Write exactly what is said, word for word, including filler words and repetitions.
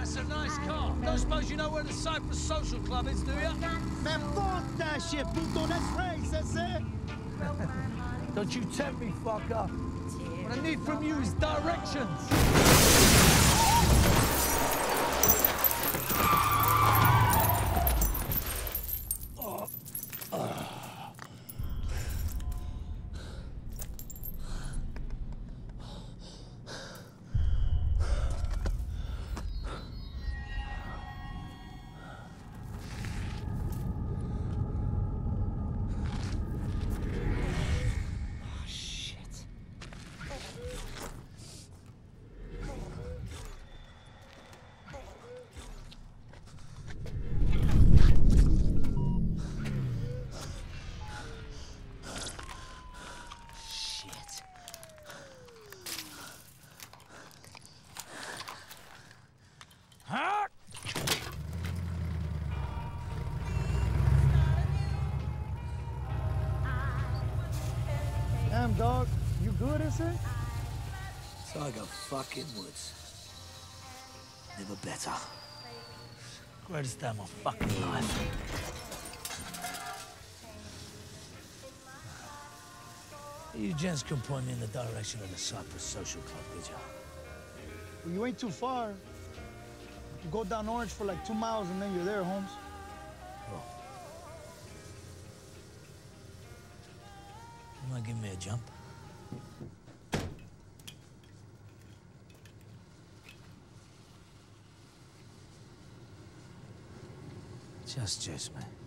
That's a nice car. Don't suppose you know where the Cypress Social Club is, do you? Man, fuck that shit, puto. Let's race, that's it. Don't you tempt me, fucker. What I need from you is directions. Damn, dog. You good, is it? Tiger fucking Woods. Never better. Greatest day of my fucking life. You gents can point me in the direction of the Cypress Social Club, did you? Well, you ain't too far. You go down Orange for like two miles and then you're there, Holmes. Oh. You wanna give me a jump? Just, just, man.